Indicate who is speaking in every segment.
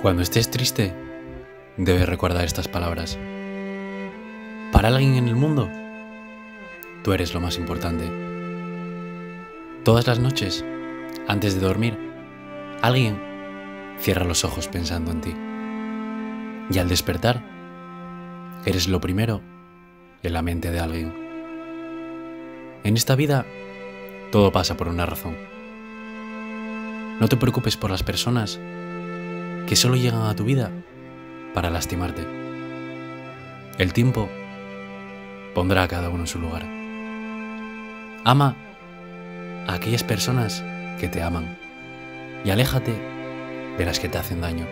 Speaker 1: Cuando estés triste, debes recordar estas palabras. Para alguien en el mundo, tú eres lo más importante. Todas las noches, antes de dormir, alguien cierra los ojos pensando en ti. Y al despertar, eres lo primero en la mente de alguien. En esta vida, todo pasa por una razón. No te preocupes por las personas que solo llegan a tu vida para lastimarte. El tiempo pondrá a cada uno en su lugar. Ama a aquellas personas que te aman y aléjate de las que te hacen daño.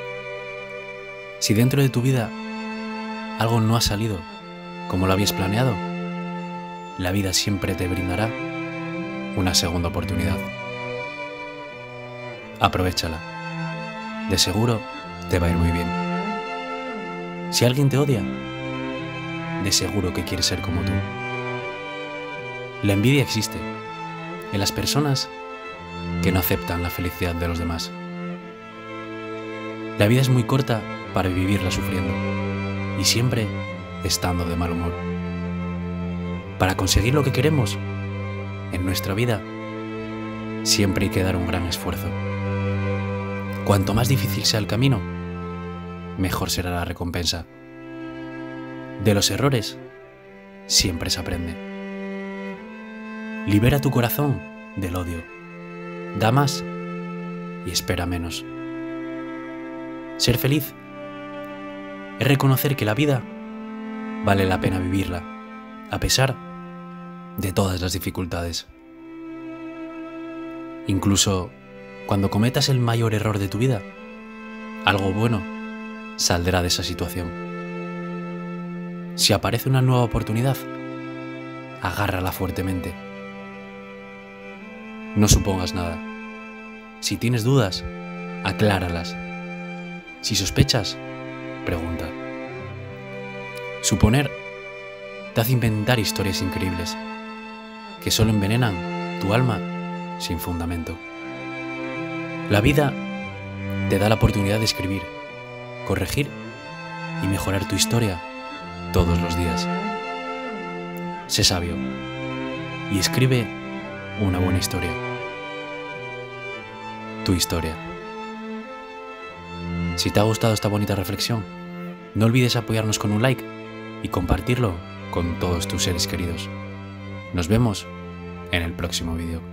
Speaker 1: Si dentro de tu vida algo no ha salido como lo habías planeado, la vida siempre te brindará una segunda oportunidad. Aprovéchala. De seguro te va a ir muy bien. Si alguien te odia, de seguro que quiere ser como tú. La envidia existe en las personas que no aceptan la felicidad de los demás. La vida es muy corta para vivirla sufriendo y siempre estando de mal humor. Para conseguir lo que queremos en nuestra vida, siempre hay que dar un gran esfuerzo. Cuanto más difícil sea el camino, mejor será la recompensa. De los errores, siempre se aprende. Libera tu corazón del odio. Da más y espera menos. Ser feliz es reconocer que la vida vale la pena vivirla, a pesar de todas las dificultades. Incluso cuando cometas el mayor error de tu vida, algo bueno saldrá de esa situación. Si aparece una nueva oportunidad, agárrala fuertemente. No supongas nada. Si tienes dudas, acláralas. Si sospechas, pregunta. Suponer te hace inventar historias increíbles que solo envenenan tu alma sin fundamento. La vida te da la oportunidad de escribir, corregir y mejorar tu historia todos los días. Sé sabio y escribe una buena historia. Tu historia. Si te ha gustado esta bonita reflexión, no olvides apoyarnos con un like y compartirlo con todos tus seres queridos. Nos vemos en el próximo vídeo.